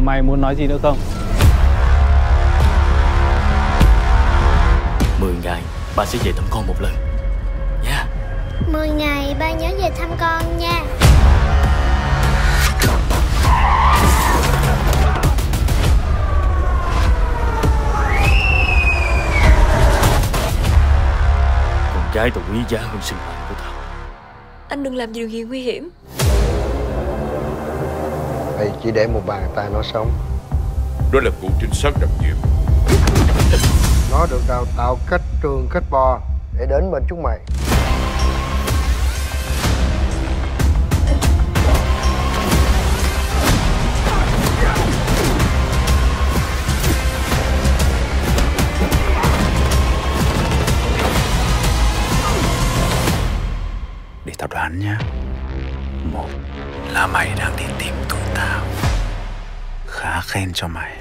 Mày muốn nói gì nữa không? 10 ngày ba sẽ về thăm con một lần nha. 10 ngày ba nhớ về thăm con nha. Con gái tao quý giá hơn sinh mạng của tao. Anh đừng làm điều gì nguy hiểm. Mày chỉ để một bàn tay nó sống. Đó là vụ trinh sát đặc nhiệm. Nó được đào tạo cách trường cách bò để đến bên chúng mày. Để tao đoán nhá. Một là mày đang đi tìm tụi tao. Khá khen cho mày.